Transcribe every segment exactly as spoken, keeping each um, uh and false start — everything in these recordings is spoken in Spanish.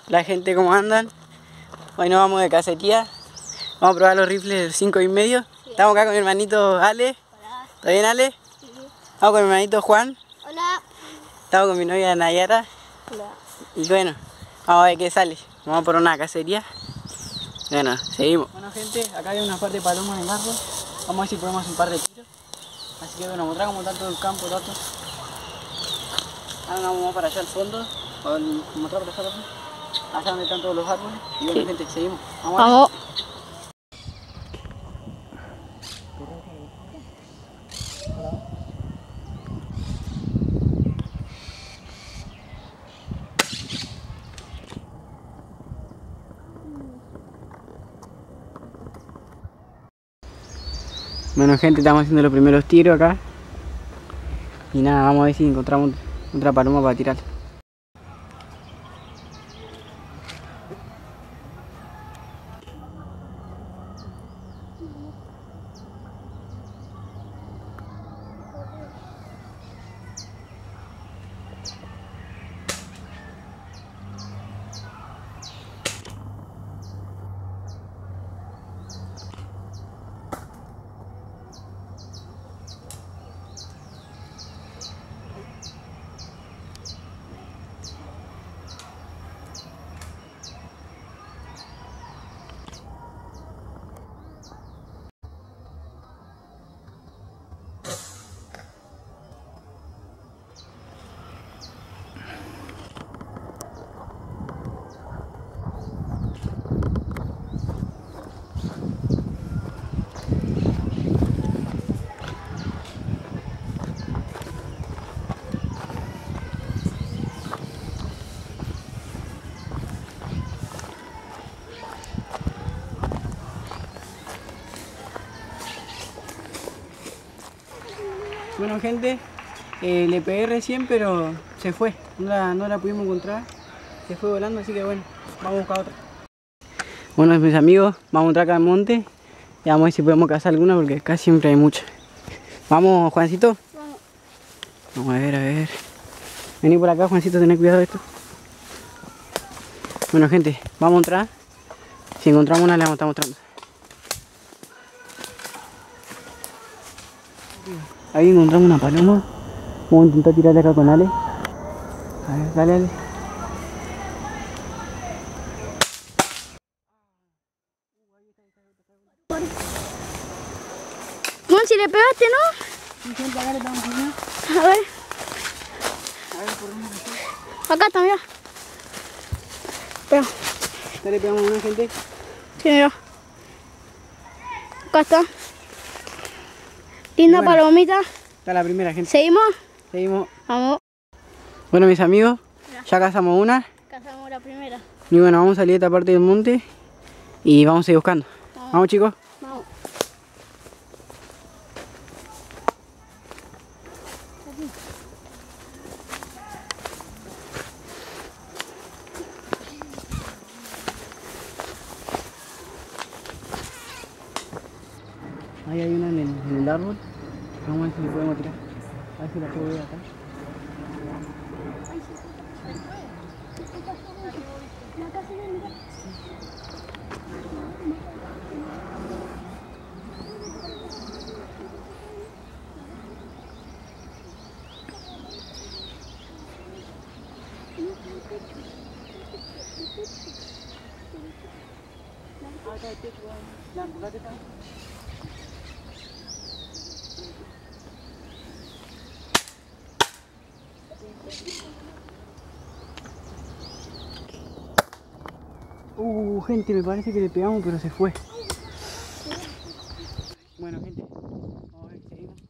La gente, ¿cómo andan? Hoy nos vamos de cacería. Vamos a probar los rifles cinco y medio. Sí. Estamos acá con mi hermanito Ale. Hola. ¿Está bien, Ale? Sí. Estamos con mi hermanito Juan. Hola. Estamos con mi novia Nayara. Hola. Y bueno, vamos a ver qué sale. Vamos por una cacería. Bueno, seguimos. Bueno, gente, acá hay una par de palomas en el árbol. Vamos a ver si podemos hacer un par de tiros. Así que bueno, mostrar cómo está todo el campo, todo. Ahora nos vamos para allá al fondo. Para mostrar por allá, allá donde están todos los árboles. Y bueno, sí, gente, seguimos. Vamos. Vamos. Bueno, gente, estamos haciendo los primeros tiros acá. Y nada, vamos a ver si encontramos otra paloma para tirar. Bueno, gente, eh, le pegué recién, pero se fue, no la, no la pudimos encontrar, se fue volando, así que bueno, vamos a buscar otra. Bueno, mis amigos, vamos a entrar acá al monte y vamos a ver si podemos cazar alguna, porque acá siempre hay muchas. Vamos, Juancito. Vamos. Vamos a ver, a ver. Vení por acá, Juancito, tened cuidado de esto. Bueno, gente, vamos a entrar. Si encontramos una, le vamos a estar mostrando. Ahí encontramos una paloma. Vamos a intentar tirarle acá con Ale. A ver, dale, Ale. Bueno, si le pegaste, ¿no? Sí, gente, acá le estamos haciendo. A ver. A ver, por dónde está. Acá está, mira. Espera. Ya le pegamos una, gente. Sí, mira. Acá está. Linda, bueno, palomita. Está la primera, gente. ¿Seguimos? Seguimos. Vamos. Bueno, mis amigos, Mira, ya cazamos una. cazamos la primera. Y bueno, vamos a salir de esta parte del monte y vamos a ir buscando. Vamos, vamos, chicos. Vamos. Ahí hay una en el, en el árbol. Vamos a ver si le podemos tirar. A ver si la puedo ver acá. Uh, gente, me parece que le pegamos, pero se fue. Bueno, gente, vamos a ver si seguimos.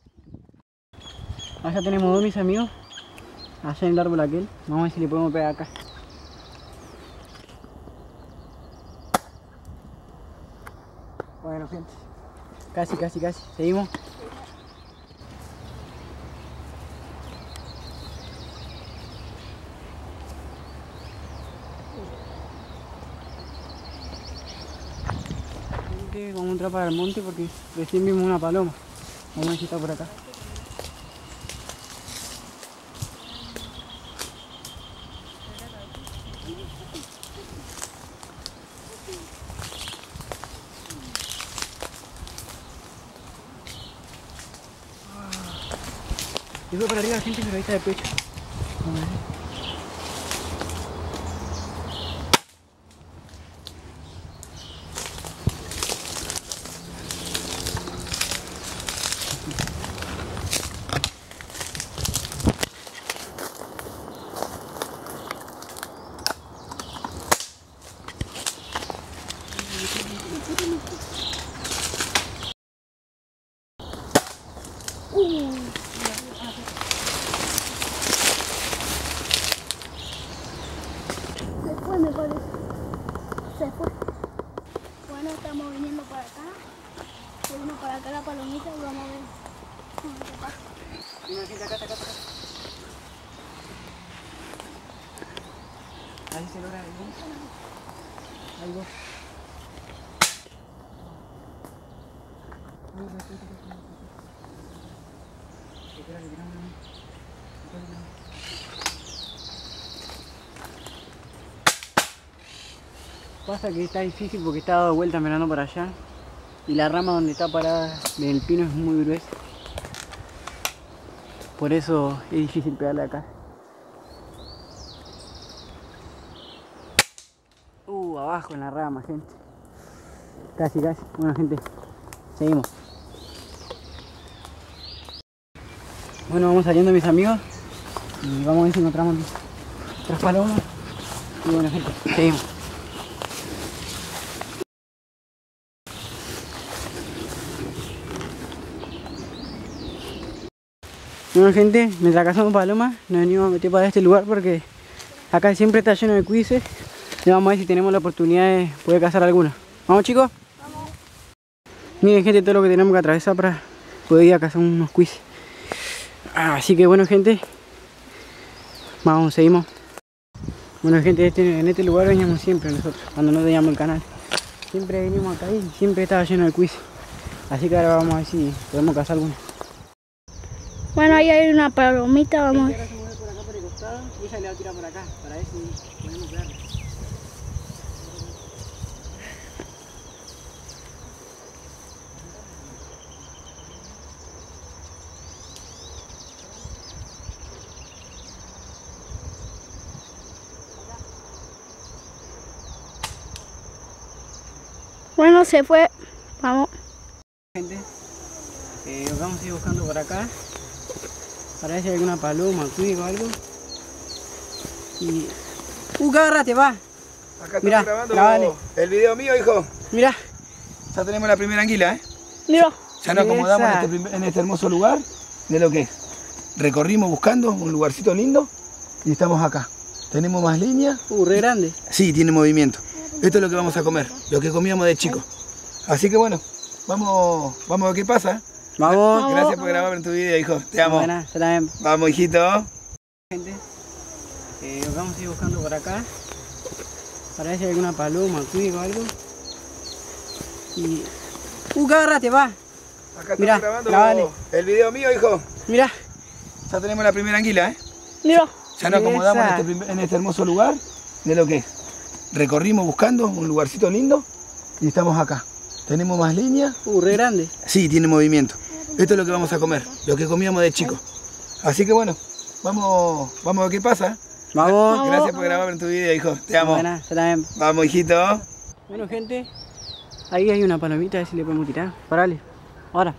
Allá tenemos dos, mis amigos. Allá en el árbol aquel. Vamos a ver si le podemos pegar acá. Bueno, gente, casi, casi, casi. Seguimos. Vamos a entrar para el monte porque recién vimos una paloma. Vamos a ver si está por acá. Se fue para arriba, gente, pero ahí está de pecho. Vamos a ver. Se fue, me parece. Se fue. Bueno, estamos viniendo para acá. Se vino para acá la palomita y vamos a ver. Vamos a ver qué pasa. Mira, gente, acá, acá, acá. Ahí se logra algo. Algo. Pasa que está difícil porque está dado vuelta mirando para allá y la rama donde está parada del pino es muy gruesa. Por eso es difícil pegarle acá. Uh, abajo en la rama, gente. Casi, casi. Bueno, gente, seguimos. Bueno, vamos saliendo, mis amigos, y vamos a ver si encontramos otras palomas. Y bueno, gente, seguimos. Bueno, gente, mientras cazamos palomas, nos venimos a meter para este lugar porque acá siempre está lleno de cuises. Y vamos a ver si tenemos la oportunidad de poder cazar alguna. ¿Vamos, chicos? Vamos. Miren, gente, todo lo que tenemos que atravesar para poder ir a cazar unos cuises. Así que bueno, gente, vamos, seguimos. Bueno, gente, este, en este lugar veníamos siempre nosotros, cuando no teníamos el canal. Siempre venimos acá y siempre estaba lleno de cuises. Así que ahora vamos a ver si podemos cazar alguna. Bueno, ahí hay una palomita, vamos a ver. Ahora se mueve por acá por el costado y ella le va a tirar por acá, para ver si podemos pegarle. Bueno, se fue. Vamos. Gente, eh, vamos a ir buscando por acá para ver si hay alguna paloma, cuico o algo. Y... ¡Uh, qué agarraste, va! Acá Mirá, estamos grabando grabale. el video mío, hijo. Mirá, Ya tenemos la primera anguila, ¿eh? Mira. Ya nos acomodamos en Esa. este, prim- en este hermoso lugar de lo que es. Recorrimos buscando un lugarcito lindo y estamos acá. Tenemos más línea. uh, re grande. Sí, tiene movimiento. Esto es lo que vamos a comer, lo que comíamos de chico. Así que bueno, vamos, vamos a ver qué pasa. Vamos. Gracias por grabar en tu video, hijo. Te amo. Buena, yo también. Vamos, hijito. Gente, eh, vamos a ir buscando por acá para ver si hay alguna paloma, cuico o algo. Y... ¡Uh, qué agarraste, va! Acá Mirá, estamos grabando grabale. el video mío, hijo. Mirá, Ya tenemos la primera anguila, ¿eh? Mira. Ya nos acomodamos en Esa. este, prim- en este hermoso lugar de lo que es. Recorrimos buscando un lugarcito lindo y estamos acá. Tenemos más línea. uh, re grande. Sí, tiene movimiento. Esto es lo que vamos a comer, lo que comíamos de chico. Así que bueno, vamos, vamos a ver qué pasa. Vamos. Gracias por grabar en tu video, hijo. Te amo. Buena, yo también. Vamos, hijito. Bueno, gente, ahí hay una palomita, a ver si le podemos tirar. Parale. Ahora.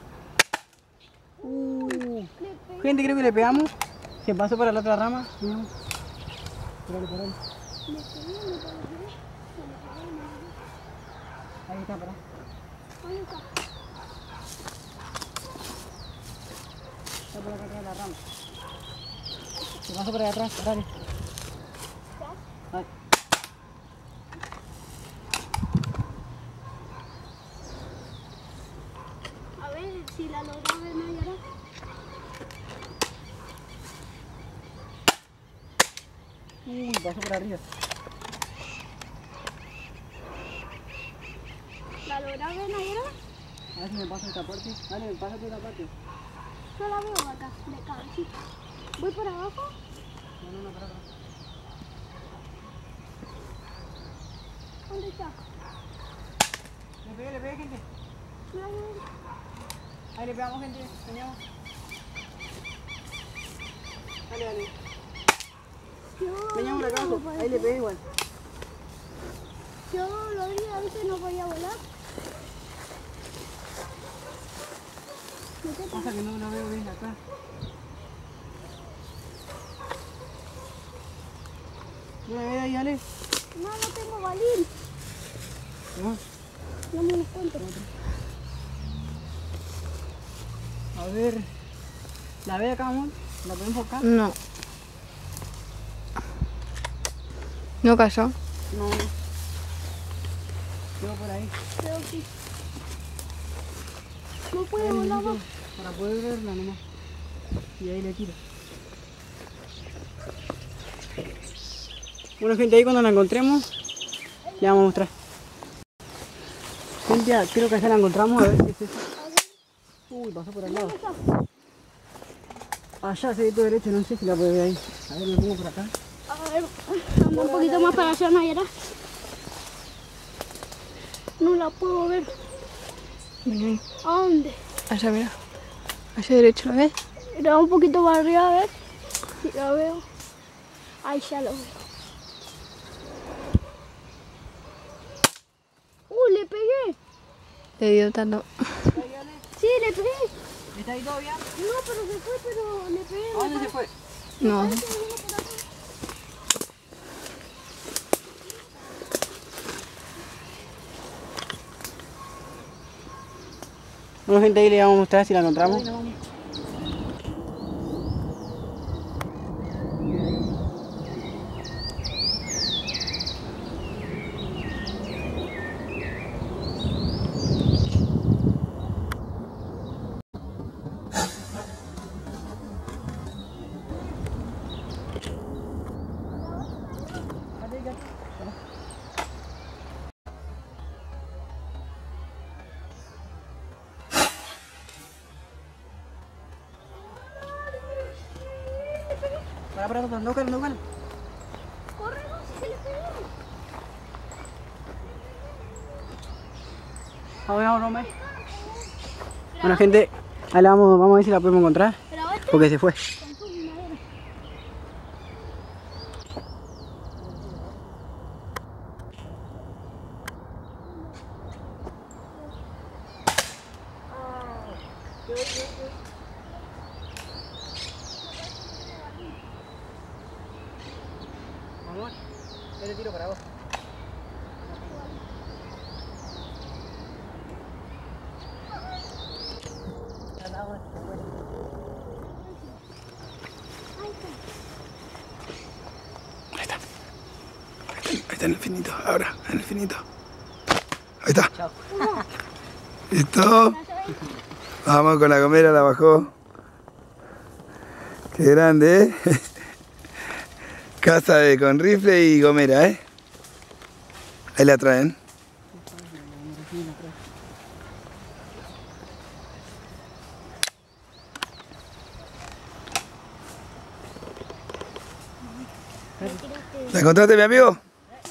Uh, gente, creo que le pegamos. Se pasó para la otra rama. No. Parale, parale. Ahí está, pará. Está por acá atrás de la rama. Se pasó por allá atrás, parale. Dale. A ver si la logramos ver más ahora. Uy, pasó por arriba. ¿La logramos ver más ahora? A ver si me pasa esta parte. Dale, pásate esta parte. No la veo acá, de cabecita. ¿Voy por abajo? No, no, no, pará, pará. ¿Dónde está? Le pegué, le pegué, gente. Mira, mira. Ahí le pegamos, gente. Teníamos. Dale, dale. Yo, Venía por acá abajo, ahí le pegué igual. yo lo vi, a veces no podía volar. Pasa que no lo veo bien acá. ¿No me ves ahí, Ale? No, no tengo balín. No. No me lo encuentro. A ver. ¿La ves acá, amor? ¿La podemos buscar? No. ¿No cayó? No. Quedó por ahí. Creo que no puede volar más. Para poder verla nomás. Y ahí le tiro. Bueno, gente, ahí cuando la encontremos, le vamos a mostrar. Gente, ah, creo que ya la encontramos, a ver si es eso. Uy, pasó por al lado. Allá se ve todo derecho, no sé si la puede ver ahí. A ver, me pongo por acá. A ver, vamos un poquito más para allá, Nayara. No la puedo ver. Vení, ¿A dónde? allá, mira. Allá derecho, ¿lo ves? Era un poquito para arriba, a ver si la veo. Ahí ya lo veo. ¡Uh, le pegué! Le dio tanto. Sí, le pegué. ¿Está ahí todo bien? No, pero se fue, pero le pegué. ¿A dónde se fue? No. Bueno, gente, ahí le vamos a mostrar si la encontramos. Para, para, para, no cala, no cala. Corre, no, si se le pegué. Vamos, vamos, vamos. Bueno, gente, ahí la vamos, vamos a ver si la podemos encontrar. Pero este Porque se fue. con su madera. Amor, yo le tiro para vos. Ahí está. Ahí está en el finito, ahora, en el finito. Ahí está. Chao. ¿Listo? Vamos con la gomera, la bajó. Qué grande, ¿eh? Casa de, con rifle y gomera, ¿eh? Ahí la traen. ¿La encontraste, mi amigo?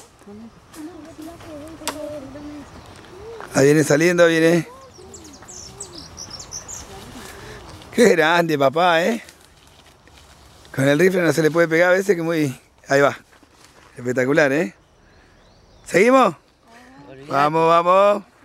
Ahí viene saliendo, viene. Qué grande, papá, ¿eh? Con el rifle no se le puede pegar a veces que muy... Ahí va. Espectacular, ¿eh? ¿Seguimos? Vamos, vamos.